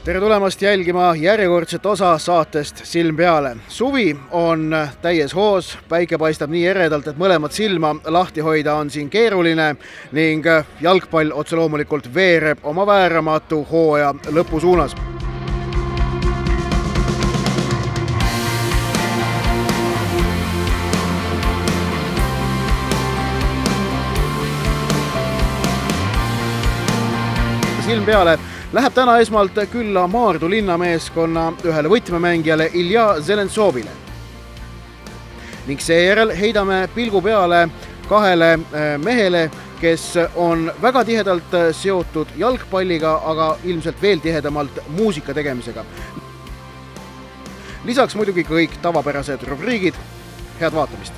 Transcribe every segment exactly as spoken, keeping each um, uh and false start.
Tere tulemast jälgima järjekordset osa saatest Silm peale. Suvi on täies hoos, päike paistab nii eredalt, et mõlemat silma lahti hoida on siin keeruline ning jalgpall otse loomulikult veereb oma vääramatu hooaja lõpu suunas. Silm peale läheb täna esmalt külla Maardu linnameeskonna ühele võtmemängijale Ilja Zelentsovile. Ning seejärel heidame pilgu peale kahele mehele, kes on väga tihedalt seotud jalgpalliga, aga ilmselt veel tihedamalt muusika tegemisega. Lisaks muidugi kõik tavapärased rubriigid. Head vaatamist!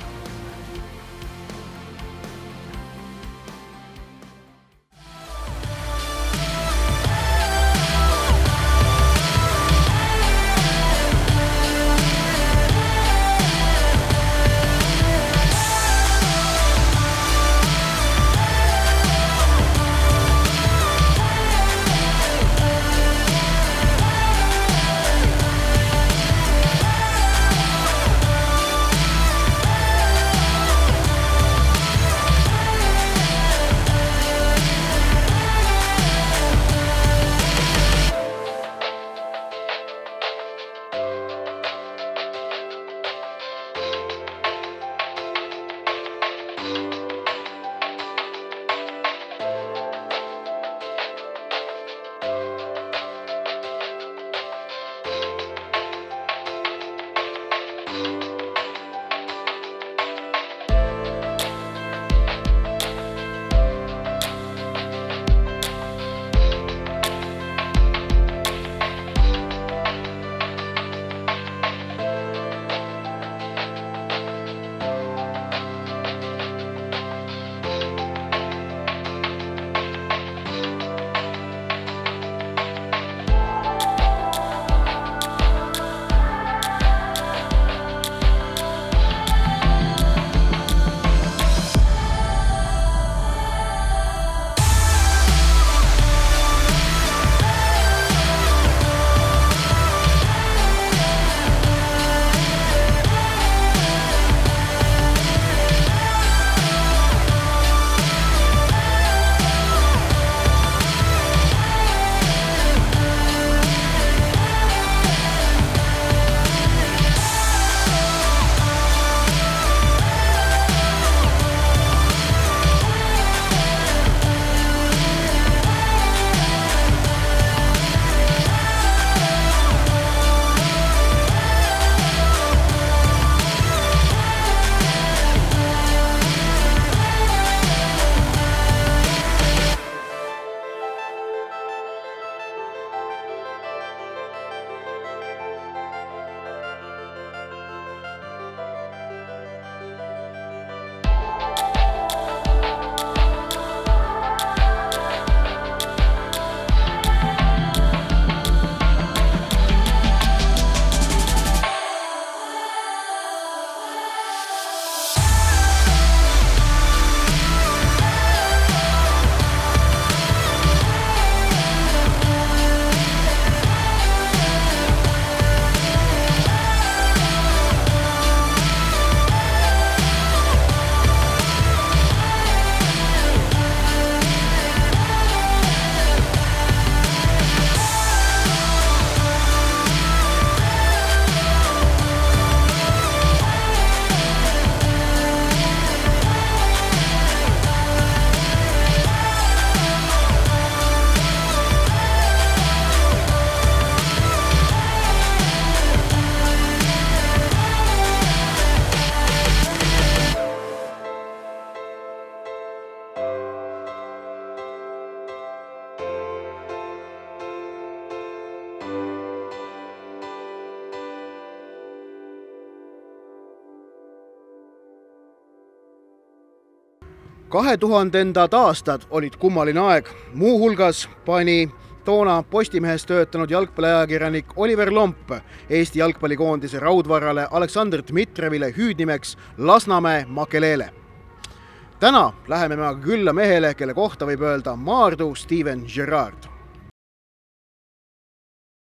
kahe tuhandendad aastad olid kummaline aeg. Muu hulgas pani toona Postimehes töötanud jalgpalliajakirjanik Oliver Lomp Eesti jalgpallikoondise raudvarale Aleksandr Dmitrijevile hüüdnimeks Lasnamäe Makelele. Täna läheme me külla mehele, kelle kohta võib öelda Maardu Steven Gerrard.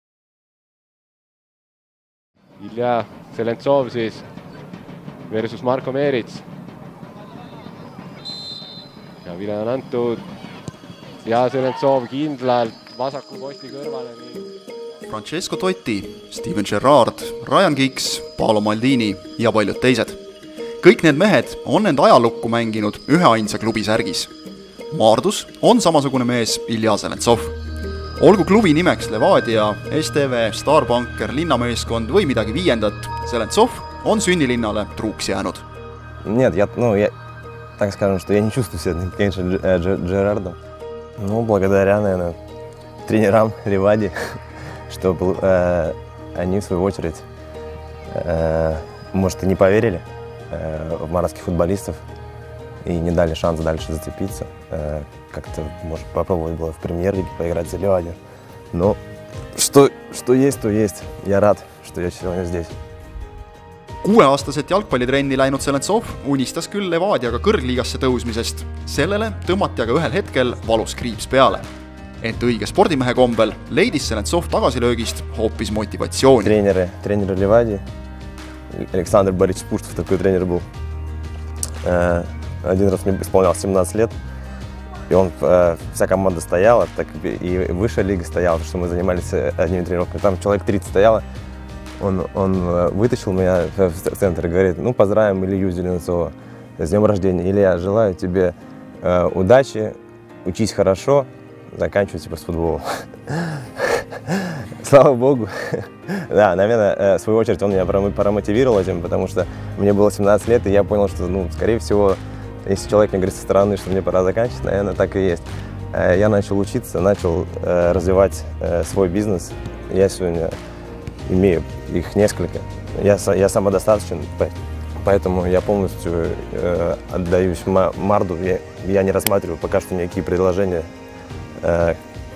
Ilja Zelentsov siis versus Marko Meerits. Ja vile on antud ja Zelentsov kindlalt vasaku posti kõrvale. Francesco Totti, Steven Gerrard, Ryan Giggs, Paolo Maldini ja paljud teised. Kõik need mehed on end ajalukku mänginud ühe ainsa klubi särgis. Maardus on samasugune mees Ilja Zelentsov. Olgu klubi nimeks Levadia, S T V, Starbanker, linnameeskond või midagi viiendat, Zelentsov on sünnilinnale truuks jäänud. Нет, я, ну, я, так скажем, что я не чувствую себя, конечно, Джерардом. Ну, благодаря, наверное, тренерам Левади, что э, они, в свою очередь, э, может, и не поверили э, в маратских футболистов и не дали шанс дальше зацепиться. Э, как-то, может, попробовать было в премьер-лиге поиграть за Левадию. Но что, что есть, то есть. Я рад, что я сегодня здесь. Kuueaastaselt jalgpallitrenni läinud Zelentsov unistas küll Levadiaga kõrgliigasse tõusmisest. Sellele tõmmati aga ühel hetkel valus kriips peale. Ent õige spordimehe kombel leidis Zelentsov tagasilöögist hoopis motivatsiooni. Тренеры, тренеры Левадии. Александр Борисович Пуштов такой тренер был. Один раз мне исполнялось семнадцать лет. И он, вся команда стояла, так и высшая лига стояла, потому что мы занимались одними тренировками. Там человек тридцать стояло. Он, он вытащил меня в центр и говорит: ну, поздравим Илью Зеленцова с днем рождения. Илья, желаю тебе э, удачи, учись хорошо, заканчивай типа с футболом. Слава Богу. Да, наверное, в свою очередь он меня промотивировал этим, потому что мне было семнадцать лет, и я понял, что, ну, скорее всего, если человек мне говорит со стороны, что мне пора заканчивать, наверное, так и есть. Я начал учиться, начал э, развивать э, свой бизнес. Я сегодня имею их несколько. Я, я самодостаточен, поэтому я полностью э, отдаюсь Марду. Я, я не рассматриваю пока что никакие предложения. Э,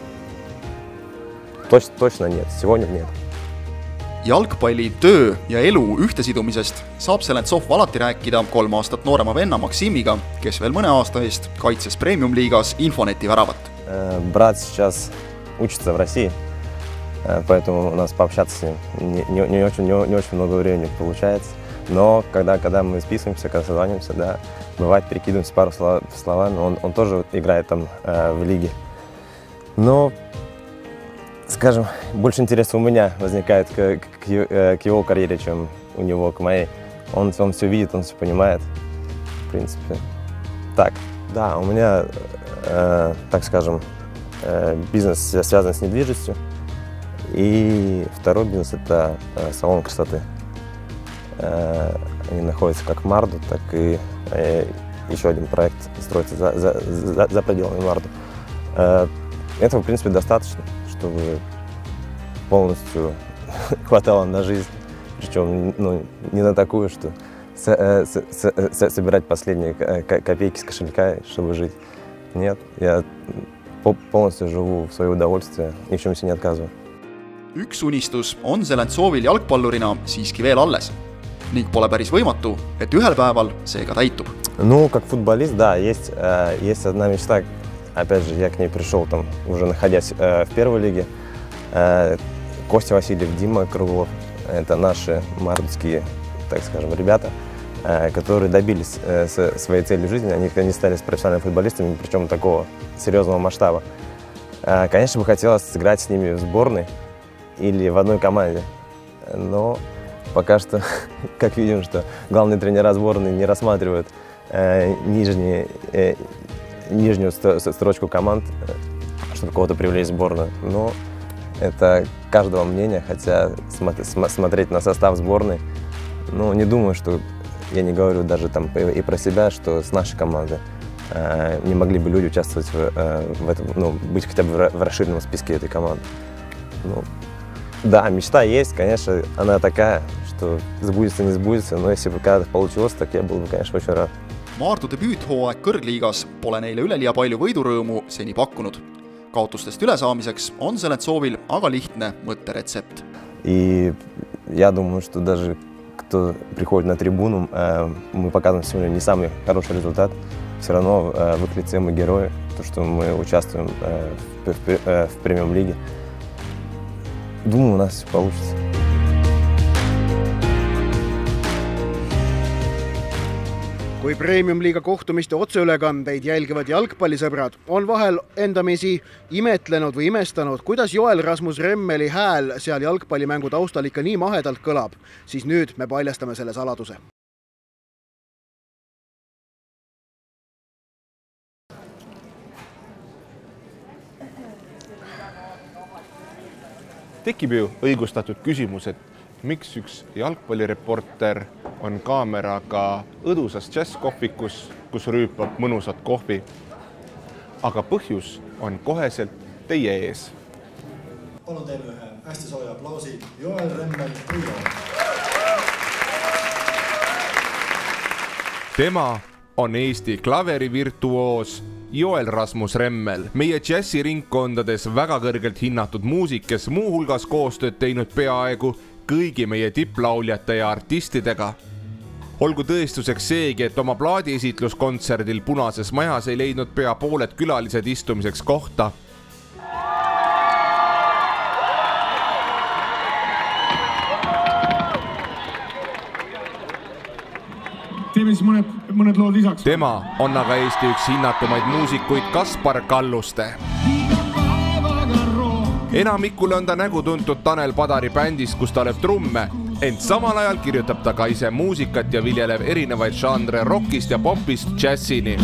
точ, точно нет. Сегодня нет. Jalgpalli, töö ja elu ühtesidumisest saab Zelentsov alati rääkida kolm aastat noorema venna Maksimiga, kes veel mõne aasta eest kaitses Premium-liigas Infoneti väravat. Брат сейчас учится в России. Поэтому у нас пообщаться с ним не, не, не, очень, не, не очень много времени получается. Но когда, когда мы списываемся, когда созваниваемся, да, бывает, перекидываемся пару слов, словами. Он, он тоже играет там э, в лиге. Но, скажем, больше интереса у меня возникает к, к, к его карьере, чем у него к моей. Он, он все видит, он все понимает. В принципе, так. Да, у меня, э, так скажем, э, бизнес связан с недвижимостью. И второй бизнес – это э, салон красоты. Э, они находятся как в Марду, так и э, еще один проект строится за, за, за, за пределами Марду. Э, этого, в принципе, достаточно, чтобы полностью хватало на жизнь. Причем, ну, не на такую, что с, э, с, с, собирать последние копейки с кошелька, чтобы жить. Нет, я полностью живу в свое удовольствие, ни в чем себе не отказываю. Üks unistus on Zelentsovil jalgpallurina siiski veel alles ning pole päris võimatu, et ühel päeval see ka täitub. Ну, как футболист, да, есть, э, есть одна мечта. Опять же, я к ней пришел, там, уже находясь э, в первой лиге. Э, Костя Васильев, Дима Круглов. Это наши мардовские, так скажем, ребята, э, которые добились э, своей цели в жизни. Они, они стали профессиональными футболистами, причем такого серьезного масштаба. Э, конечно, бы хотелось сыграть с ними в сборной или в одной команде. Но пока что, как видим, что главные тренера сборной не рассматривают э, нижние, э, нижнюю строчку команд, чтобы кого-то привлечь в сборную. Но это каждого мнения, хотя смотреть на состав сборной, ну, не думаю, что, я не говорю даже там и про себя, что с нашей команды э, не могли бы люди участвовать в, э, в этом, ну, быть хотя бы в расширенном списке этой команды. Ну, да, мечта есть, конечно, она такая, что сбудется, не сбудется, но если бы когда-то получилось, так я был бы, конечно, очень рад. Maardu debüüthooaeg kõrgliigas pole neile üleliia palju võidurõõmu seni pakkunud. Kaotustest ülesaamiseks on Zelentsovil aga lihtne mõtteretsept. И я думаю, что даже кто приходит на трибуну, мы показываем сегодня не самый хороший результат. Все равно в их лице мы герои, то, что мы участвуем в премиум-лиге. Думаю, у нас все получится. Kui Premium-liiga kohtumiste otseülekandeid jälgivad jalgpallisõbrad on vahel endamisi imetlenud või imestanud, kuidas Joel Rasmus Remmeli hääl seal jalgpallimängu taustal ikka nii mahedalt kõlab, siis nüüd me paljastame selle saladuse. Tekib ju õigustatud küsimus, et miks üks jalgpallireporter on kaameraga õdusas džässkohvikus, kus rüüpab mõnusat kohvi. Aga põhjus on koheselt teie ees. Palun teeme ühe hästi sooja aplausi Joel Remmel Trio. Tema on Eesti klaverivirtuoos Joel Rasmus Remmel, meie džässiringkondades väga kõrgelt hinnatud muusik, kes muuhulgas koostööd teinud peaaegu kõigi meie tipplauljate ja artistidega. Olgu tõestuseks seegi, et oma plaadiesitluskontserdil Punases Majas ei leidnud pea pooled külalised istumiseks kohta. Teeme siis mõned, mõned lood lisaks. Tema on aga Eesti üks hinnatumaid muusikuid Kaspar Kalluste. Enamikule on ta nägu tuntud Tanel Padari bändis, kus ta lööb trumme, ent samal ajal kirjutab ta ka ise muusikat ja viljeleb erinevaid žanre rockist ja popist džässini.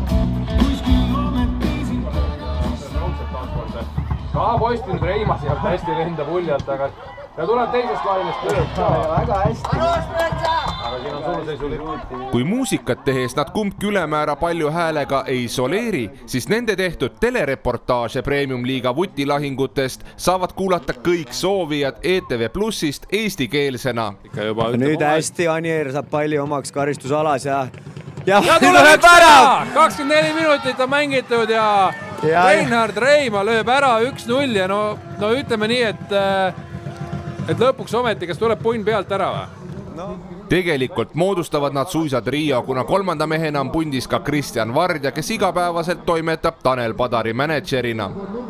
Ka poist nüüd Reimas jääb hästi lenda puljalt, aga ja tuleb teisest lainest tööd ka. Väga hästi. Kui muusikat tehes nad kumbki ülemäära palju häälega ei soleeri, siis nende tehtud telereportaaže Premium-liiga vutilahingutest saavad kuulata kõik soovijad E T V Plussist eestikeelsena. Nüüd hästi Anier saab palli omaks karistusalas ja ja, ja tuleb üks ära! kakskümmend neli minutit on mängitud ja, ja Reinhard Reima lööb ära üks null ja no, no ütleme nii, et, et lõpuks ometi, kes tuleb punn pealt ära või? No. Tegelikult moodustavad nad suisa trio, kuna kolmanda mehena on pundis ka Kristjan Vardja, kes igapäevaselt toimetab Tanel Padari managerina.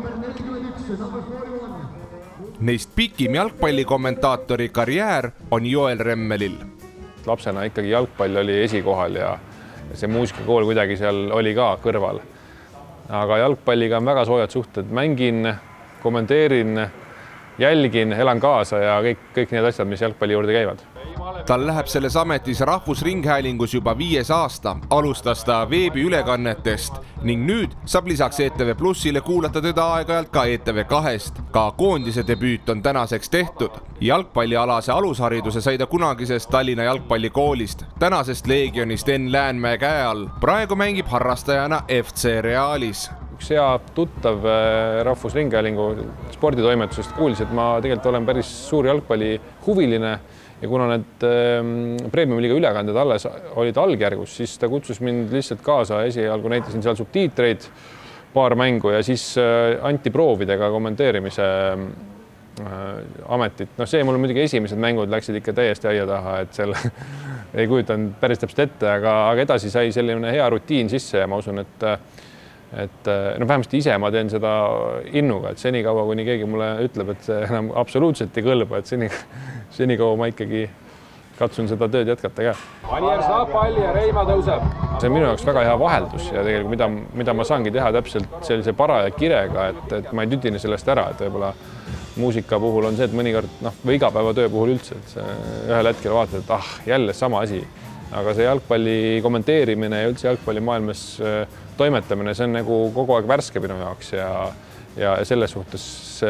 Neist pikim jalgpallikommentaatori karjäär on Joel Remmelil. Lapsena ikkagi jalgpall oli esikohal ja see muusikakool kuidagi seal oli ka kõrval. Aga jalgpalliga on väga soojad suhted. Mängin, kommenteerin, jälgin, elan kaasa ja kõik, kõik need asjad, mis jalgpalli juurde käivad. Tal läheb selles ametis Rahvusringhäälingus juba viies aasta. Alustas ta veebiülekannetest ning nüüd saab lisaks E T V Plussile kuulata teda aeg-ajalt ka E T V kahest. Ka koondise debüüt on tänaseks tehtud. Jalgpallialase alushariduse sai ta kunagisest Tallinna jalgpallikoolist, tänasest Leegionist Enn Läänmäe käe all. Praegu mängib harrastajana F C Realis. Üks hea tuttav Rahvusringhäälingu sporditoimetusest kuulis, et ma tegelikult olen päris suur jalgpalli huviline. Ja kuna need Premium-liiga ülekanded alles olid algjärgus, siis ta kutsus mind lihtsalt kaasa. Esialgu näitasin seal subtiitreid, paar mängu ja siis anti proovidega kommenteerimise ametit. No see mul muidugi esimesed mängud läksid ikka täiesti aia taha, et selle ei kujutanud päris täpselt ette, aga, aga edasi sai selline hea rutiin sisse ja ma usun, et et no vähemasti ise ma teen seda innuga, et senikaua, kuni keegi mulle ütleb, et see enam absoluutselt ei kõlba, et seni, senikaua ma ikkagi katsun seda tööd jätkata ka. Anier saab palli ja Reima tõuseb. See on minu jaoks väga hea vaheldus ja tegelikult mida, mida ma saangi teha täpselt sellise paraja kirega, et, et ma ei tütine sellest ära, et võib-olla muusika puhul on see, et mõnikord, noh, või igapäevatöö puhul üldse, et see, ühel hetkel vaatad, et ah, jälle sama asi. Aga see jalgpalli kommenteerimine ja üldse jalgpalli maailmas toimetamine, see on nagu kogu aeg värske minu jaoks ja, ja selles suhtes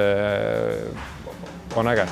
on äge.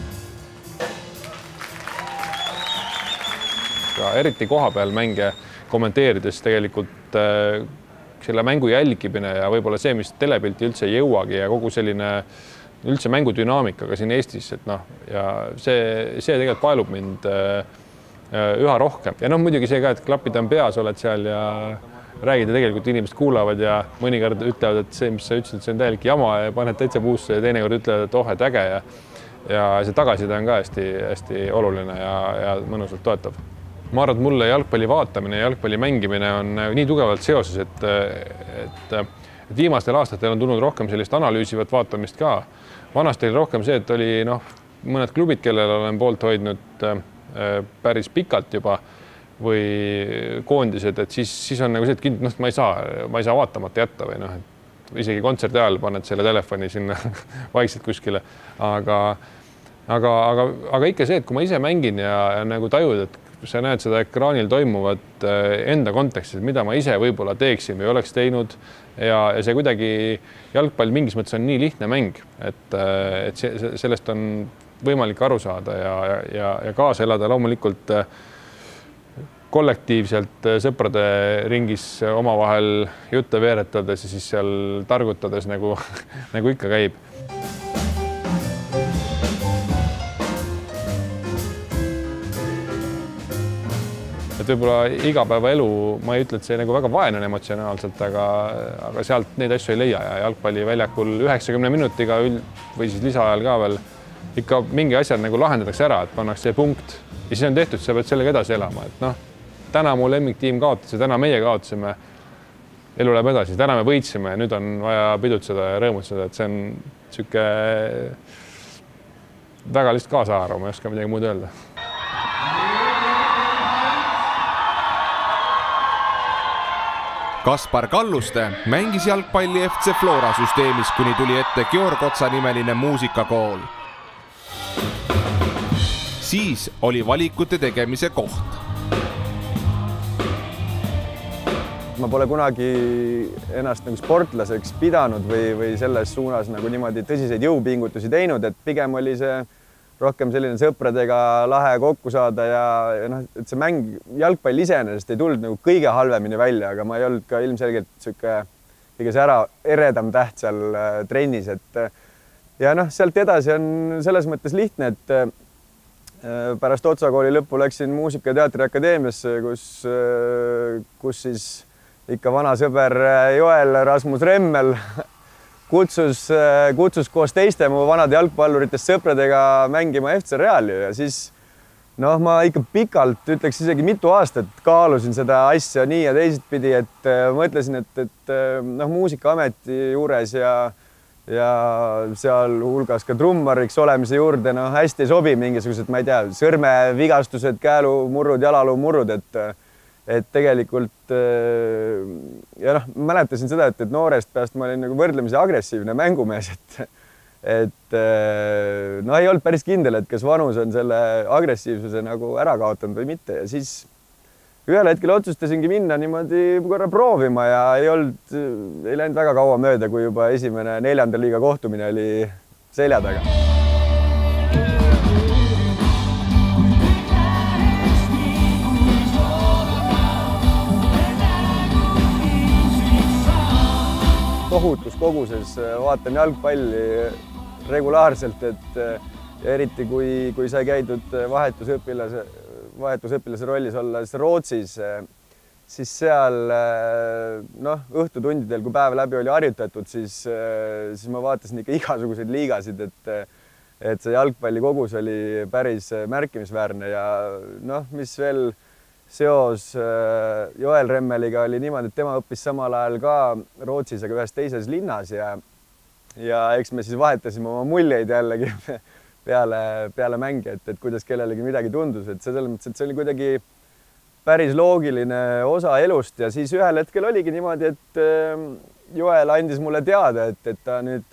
Ja eriti koha peal mänge kommenteerides tegelikult selle mängu jälgimine ja võib-olla see, mis telepilti üldse ei jõuagi ja kogu selline üldse mängudünaamikaga siin Eestis, et noh, ja see, see tegelikult paelub mind üha rohkem. Ja noh, muidugi see ka, et klapid on peas, oled seal ja räägid ja tegelikult inimesed kuulavad ja mõnikord ütlevad, et see, mis sa ütlesid, see on täielik jama ja paned täitsa puusse ja teinekord ütlevad, et oh, et äge ja, ja see tagasiside on ka hästi, hästi oluline ja, ja mõnusalt toetav. Ma arvan, et mulle jalgpalli vaatamine ja jalgpalli mängimine on nii tugevalt seoses, et, et, et viimastel aastatel on tulnud rohkem sellist analüüsivat vaatamist ka. Vanasti oli rohkem see, et oli noh, mõned klubid, kellel olen poolt hoidnud päris pikalt juba, või koondised, et siis, siis on nagu see, et kind, noh, ma ei saa, ma ei saa vaatamata jätta või noh, et isegi kontserdi ajal paned selle telefoni sinna vaikselt kuskile, aga, aga, aga, aga ikka see, et kui ma ise mängin ja, ja nagu tajud, et sa näed seda ekraanil toimuvat enda kontekstis, mida ma ise võib-olla teeksin või oleks teinud ja, ja see kuidagi jalgpall mingis mõttes on nii lihtne mäng, et, et see, sellest on võimalik aru saada ja, ja, ja kaasa elada loomulikult kollektiivselt sõprade ringis omavahel jutte veeretades ja siis seal targutades nagu, nagu ikka käib. Et võib-olla igapäevaelu, ma ei ütle, et see nagu väga vaene on emotsionaalselt, aga, aga sealt neid asju ei leia ja jalgpalliväljakul üheksakümne minutiga üld, või siis lisaajal ka veel ikka mingi asjad nagu lahendatakse ära, et pannakse see punkt ja siis on tehtud, sa pead sellega edasi elama, et noh, täna mu lemmiktiim kaotas ja täna meie kaotasime, elu läheb edasi, täna me võitsime ja nüüd on vaja pidutseda ja rõõmutseda, et see on sihuke väga lihtsalt kaasahaaru, ma ei oska midagi muud öelda. Kaspar Kalluste mängis jalgpalli F C Flora süsteemis, kuni tuli ette Georg Otsa nimeline muusikakool. Siis oli valikute tegemise koht. Ma pole kunagi ennast nagu sportlaseks pidanud või, või selles suunas nagu niimoodi tõsiseid jõupingutusi teinud, et pigem oli see rohkem selline sõpradega lahe kokku saada ja, ja noh, et see mäng, jalgpall iseenesest ei tulnud nagu kõige halvemini välja, aga ma ei olnud ka ilmselgelt sihuke kõige see ära eredam täht seal trennis, et ja noh, sealt edasi on selles mõttes lihtne, et pärast Otsa kooli lõppu läksin Muusika- ja Teatriakadeemiasse, kus, kus siis ikka vana sõber Joel Rasmus Remmel kutsus, kutsus koos teiste mu vanade jalgpalluritest sõpradega mängima F C Reali ja siis noh, ma ikka pikalt, ütleks isegi mitu aastat kaalusin seda asja nii ja teisitpidi, et mõtlesin, et, et noh, Muusikaameti juures ja, ja seal hulgas ka trummariks olemise juurde noh, hästi ei sobi mingisugused, ma ei tea, sõrmevigastused, käälumurrud, jalaluumurrud, et et tegelikult ja noh, mäletasin seda, et, et noorest peast ma olin nagu võrdlemisi agressiivne mängumees, et, et no ei olnud päris kindel, et kas vanus on selle agressiivsuse nagu ära kaotanud või mitte ja siis ühel hetkel otsustasingi minna niimoodi korra proovima ja ei olnud, ei läinud väga kaua mööda, kui juba esimene neljanda liiga kohtumine oli selja taga. Tohutus koguses vaatan jalgpalli regulaarselt, et ja eriti kui, kui sai käidud vahetusõpilase, vahetusõpilase rollis olles Rootsis, siis seal noh, õhtutundidel, kui päev läbi oli harjutatud, siis, siis ma vaatasin ikka igasuguseid liigasid, et, et see jalgpalli kogus oli päris märkimisväärne ja noh, mis veel seos Joel Remmeliga oli niimoodi, et tema õppis samal ajal ka Rootsis, aga ühes teises linnas ja, ja eks me siis vahetasime oma muljeid jällegi peale, peale mängi, et, et kuidas kellelegi midagi tundus, et see selles mõttes, et see oli kuidagi päris loogiline osa elust ja siis ühel hetkel oligi niimoodi, et Joel andis mulle teada, et, et ta nüüd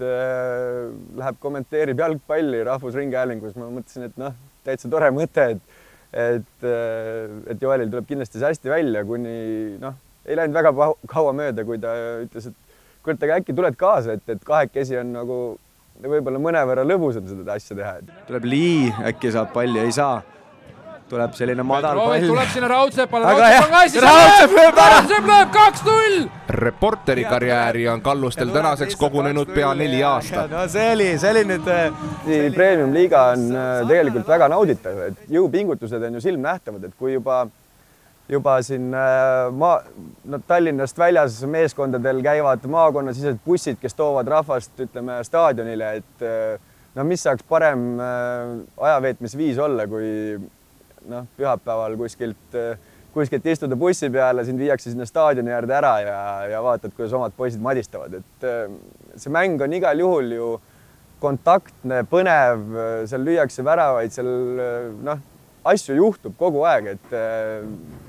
läheb kommenteerib jalgpalli Rahvusringhäälingus. Ma mõtlesin, et noh, täitsa tore mõte, et et, et Joelil tuleb kindlasti see hästi välja, kuni noh, ei läinud väga kaua mööda, kui ta ütles, et kurat, aga äkki tuled kaasa, et, et kahekesi on nagu võib-olla mõnevõrra lõbusam seda asja teha. Tuleb Lii, äkki saab palli, ei saa. Tuleb selline madal pall. Tuleb sinna Raudsepale, Raudsepp on ka hästi, Raudsepp lööb kaks null! Reporteri karjääri on Kallustel tänaseks kogunenud pea neli aastat. No see oli, see oli nüüd... Premium-liiga on tegelikult väga nauditav, et jõupingutused on ju silmnähtavad, et kui juba, juba siin maa, no, Tallinnast väljas meeskondadel käivad maakonnasised bussid, kes toovad rahvast, ütleme, staadionile, et no mis saaks parem ajaveetmisviis olla, kui noh, pühapäeval kuskilt, kuskilt istuda bussi peale, sind viiakse sinna staadioni äärde ära ja, ja vaatad, kuidas omad poisid madistavad. Et see mäng on igal juhul ju kontaktne, põnev, seal lüüakse väravaid, seal noh, asju juhtub kogu aeg, et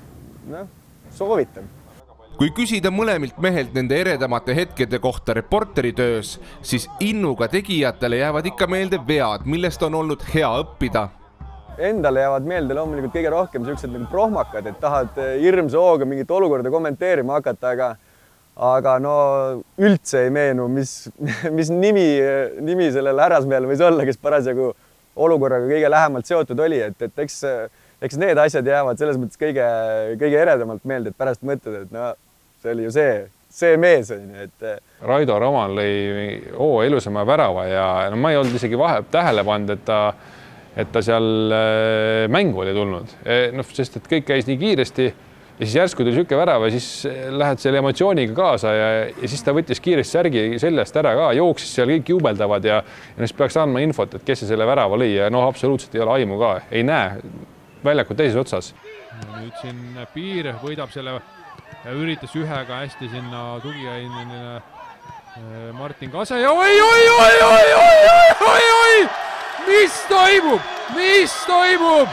noh, soovitan. Kui küsida mõlemilt mehelt nende eredamate hetkede kohta reporteri töös, siis innuga tegijatele jäävad ikka meelde vead, millest on olnud hea õppida. Endale jäävad meelde loomulikult kõige rohkem sellised nagu prohmakad, et tahad hirmsa hooga mingit olukorda kommenteerima hakata, aga aga no üldse ei meenu, mis, mis nimi, nimi sellel härrasmehel võis olla, kes parasjagu olukorraga kõige lähemalt seotud oli, et, et eks, eks need asjad jäävad selles mõttes kõige, kõige eredamalt meelde, et pärast mõtled, et no see oli ju see, see mees on ju, et Raido Roman lõi oo ilusama värava ja no ma ei olnud isegi vahe tähele pannud, et ta et ta seal mängu oli tulnud, no, sest et kõik käis nii kiiresti ja siis järsku tuli siuke värav ja siis lähed selle emotsiooniga kaasa ja, ja siis ta võttis kiiresti särgi seljast ära ka, jooksis seal kõik jubeldavad ja, ja siis peaks andma infot, et kes see selle värava lõi ja noh, absoluutselt ei ole aimu ka, ei näe väljakut teises otsas. Nüüd siin Piir võidab selle ja üritas ühega hästi sinna tugiainele Martin Kase ja oi, oi, oi, oi, oi, oi, oi, oi! Mis toimub? Mis toimub?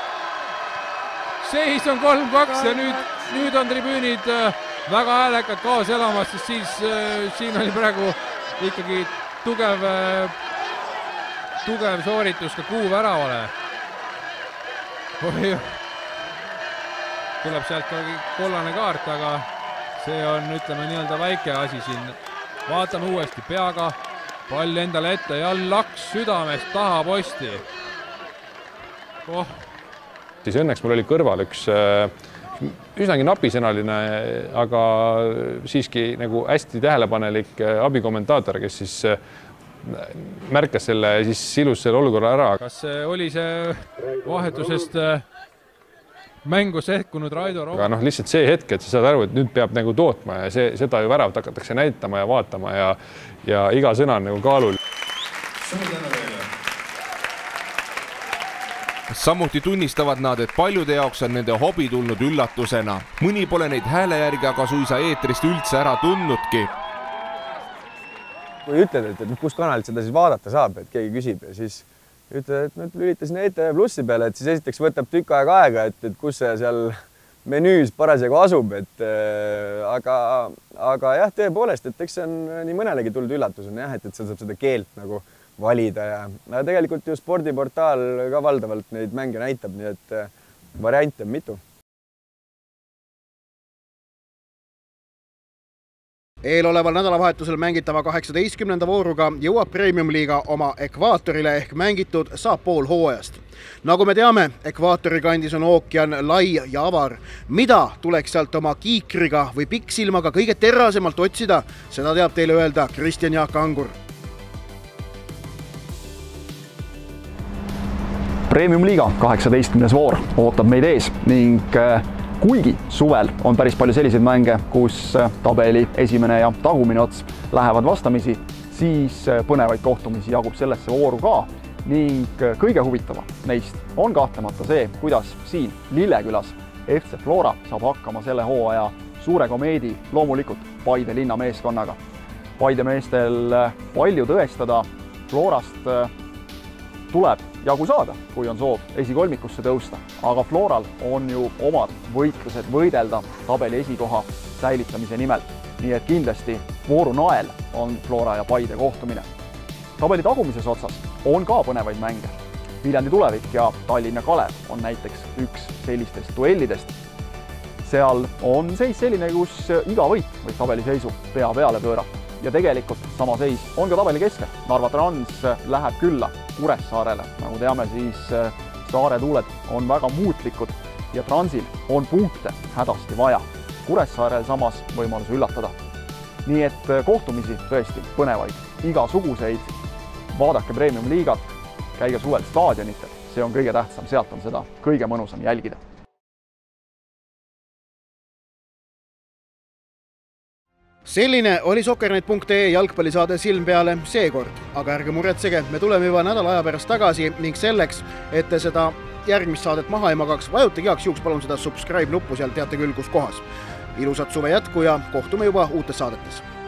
Seis on kolm kaks ja nüüd, nüüd on tribüünid väga häälekad kaas elamas, sest siis siin oli praegu ikkagi tugev, tugev sooritus ka Kuu väravale. Oi, tuleb sealt ka kollane kaart, aga see on, ütleme, nii-öelda väike asi siin. Vaatame uuesti peaga. Pall endale ette ja laks südamest taha posti. Oh. Siis õnneks mul oli kõrval üks üsnagi napisõnaline, aga siiski nagu hästi tähelepanelik abikommentaator, kes siis märkas selle ja siis ilus selle olukorra ära. Kas oli see vahetusest mängu sekkunud Raido Roman? Aga noh, lihtsalt see hetk, et sa saad aru, et nüüd peab nagu tootma ja see, seda ju väravat hakatakse näitama ja vaatama ja, ja iga sõna on nagu kaalul. Samuti tunnistavad nad, et paljude jaoks on nende hobi tulnud üllatusena. Mõni pole neid hääle järgi aga suisa eetrist üldse ära tundnudki. Kui ütled, et, et kus kanalilt seda siis vaadata saab, et keegi küsib ja siis ütled, et nüüd lülitasin E T V Plussi peale, et siis esiteks võtab tükk aega aega, et, et kus see seal menüüs parasjagu asub, et äh, aga, aga jah, tõepoolest, et eks see on nii mõnelegi tulnud üllatusena jah, et, et sa saab seda keelt nagu valida ja no, tegelikult ju spordiportaal ka valdavalt neid mänge näitab, nii et äh, variante on mitu. Eeloleval nädalavahetusel mängitava kaheksateistkümnenda vooruga jõuab Premium-liiga oma ekvaatorile ehk mängitud saab pool hooajast. Nagu me teame, ekvaatori kandis on ookean lai ja avar. Mida tuleks sealt oma kiikriga või pikksilmaga kõige terasemalt otsida, seda teab teile öelda Kristjan Jaak Angur. Premium-liiga kaheksateistkümnes voor ootab meid ees ning kuigi suvel on päris palju selliseid mänge, kus tabeli esimene ja tagumine ots lähevad vastamisi, siis põnevaid kohtumisi jagub sellesse vooru ka ning kõige huvitavam neist on kahtlemata see, kuidas siin Lillekülas F C Flora saab hakkama selle hooaja suure komeedi loomulikult Paide linna meeskonnaga. Paide meestel palju tõestada, Florast tuleb jagu saada, kui on soov esikolmikusse tõusta, aga Floral on ju omad võitlused võidelda tabeli esikoha säilitamise nimel. Nii et kindlasti vooru nael on Flora ja Paide kohtumine. Tabeli tagumises otsas on ka põnevaid mänge. Viljandi Tulevik ja Tallinna Kalev on näiteks üks sellistest duellidest. Seal on seis selline, kus iga võit võib tabeli seisu pea peale pöörata. Ja tegelikult sama seis on ka tabeli keskel. Narva Trans läheb külla Kuressaarele. Nagu teame, siis Saare tuuled on väga muutlikud ja Transil on punkte hädasti vaja. Kuressaarel samas võimalus üllatada. Nii et kohtumisi tõesti põnevaid, igasuguseid. Vaadake Premium-liigat, käige suvel staadionitel. See on kõige tähtsam, sealt on seda kõige mõnusam jälgida. Selline oli Soccernet punkt ee jalgpallisaade Silm peale seekord, aga ärge muretsege, me tuleme juba nädala aja pärast tagasi ning selleks, et te seda järgmist saadet maha ei magaks, vajutage heaks juhuks palun seda subscribe nuppu, seal teate küll kus kohas. Ilusat suve jätku ja kohtume juba uutes saadetes.